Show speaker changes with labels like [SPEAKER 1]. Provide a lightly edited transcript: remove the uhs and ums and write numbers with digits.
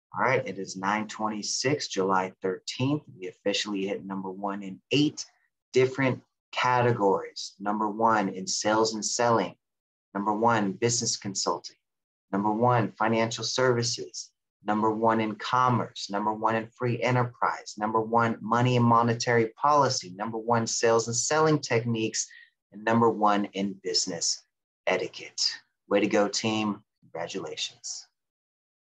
[SPEAKER 1] All right, it is 9/26, July 13th. We officially hit number one in 8 different categories. Number one in sales and selling. Number one, business consulting. Number one, financial services. Number one in commerce. Number one in free enterprise. Number one, money and monetary policy. Number one, sales and selling techniques. And number one in business etiquette. Way to go, team. Congratulations.